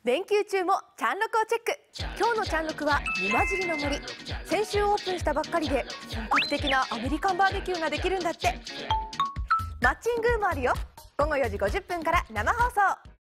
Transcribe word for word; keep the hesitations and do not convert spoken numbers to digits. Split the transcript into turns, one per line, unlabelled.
連休中もチャンロクをチェック。今日のチャンロクは沼尻の森。先週オープンしたばっかりで本格的なアメリカンバーベキューができるんだって。マッチングもあるよ。午後よじごじゅっぷんから生放送。